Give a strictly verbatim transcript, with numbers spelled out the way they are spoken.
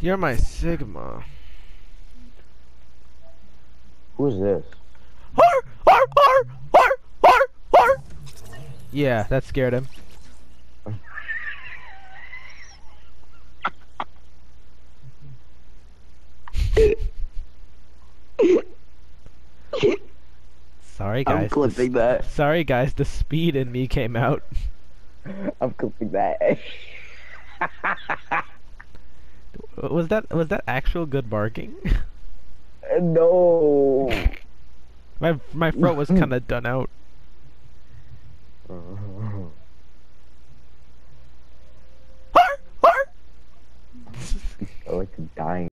You're my Sigma. Who's this? Har, har, har, har, har, har. Yeah, that scared him. Sorry guys. I'm clipping the, that. Sorry guys, the speed in me came out. I'm clipping that. Was that was that actual good barking? No. my my throat was kind of done out. Har, har. I like dying.